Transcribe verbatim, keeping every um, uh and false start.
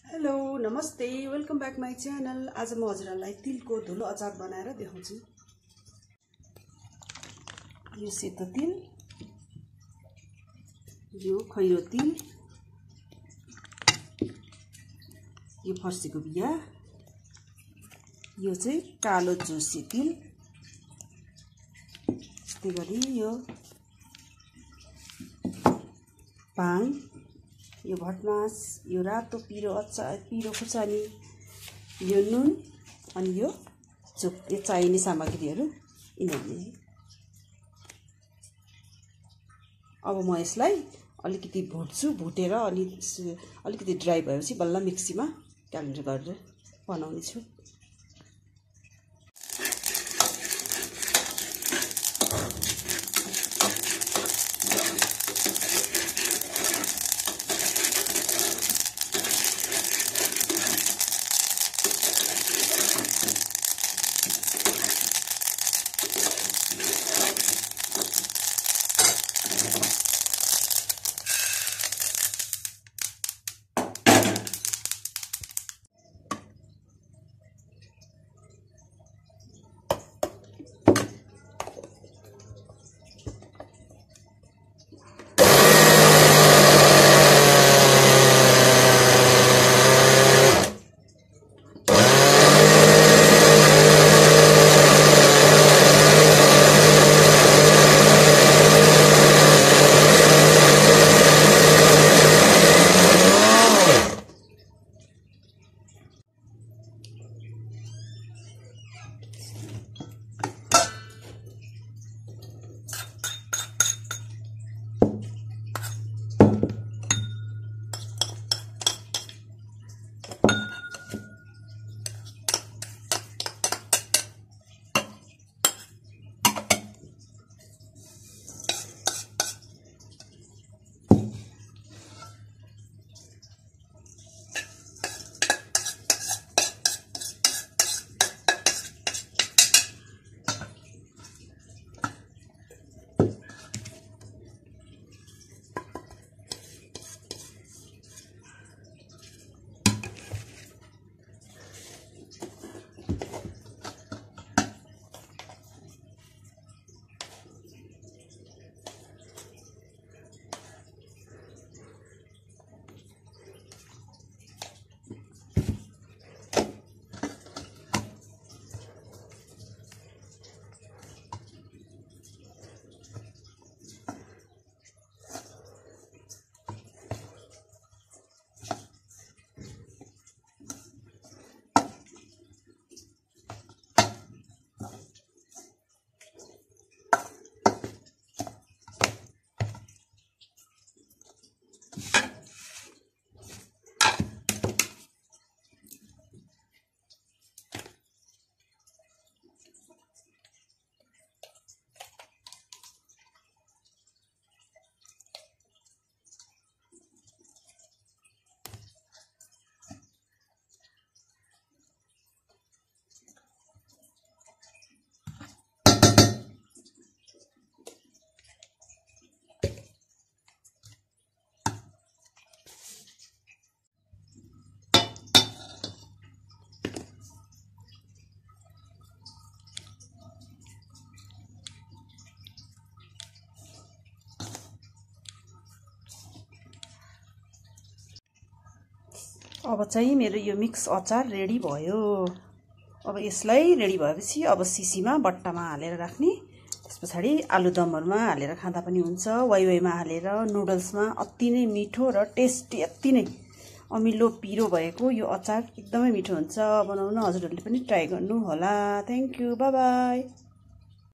Hello नमस्ते welcome back my channel. आज म हजुरहरुलाई तिलको धुलो अचार बनाएर देखाउँछु। यो सेतो तिल, यो खैरो तिल, यो फर्सीको बिया, यो चाहिँ कालो झुसी तिल, त्यस्तै गरी यो भाङ, यो भटमास, यो रातो पिरो अचार पिरो खुर्सानी, यो नुन अनि यो चुक। यो चाहिने सामग्रीहरू यिनीहरू। अब म यसलाई अलिकति भुट्छु। भुटेर अनि अलिकति ड्राई भएपछि बल्ल मिक्सीमा ग्राइन्ड गरेर बनाउने छु। अब चाहिँ मेरो यो मिक्स अचार रेडी भयो। अब यसलाई रेडी भएपछि अब सिसीमा बट्टामा हालेर राख्ने। त्यस पछाडि आलुदमहरुमा हालेर खाँदा पनि हुन्छ, वाइवाइमा हालेर, नुडल्समा। अति नै मिठो र टेस्टी, अति नै अमिलो पिरो भएको यो अचार एकदमै मिठो हुन्छ। बनाउन हजुरहरूले पनि ट्राई गर्नु होला। Thank you, bye by.